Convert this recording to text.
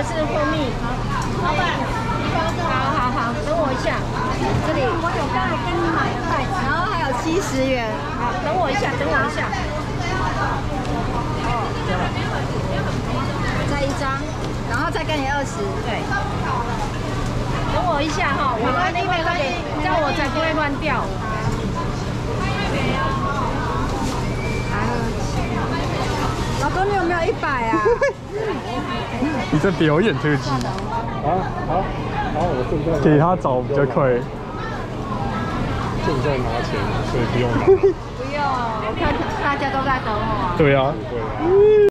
是蜂蜜。老板，好，等我一下。这里我有刚才跟你买的袋子，然后还有70元。 好，等我一下。 再1张，然后再跟你20。 对。等我一下哈，我把那个给，这样我才不会乱掉。 老公，你有没有100啊？ 你在表演特技。 好，我正在给他找比较快。 正在拿钱，所以不用拿。 不用，我看大家都在等我。 对啊。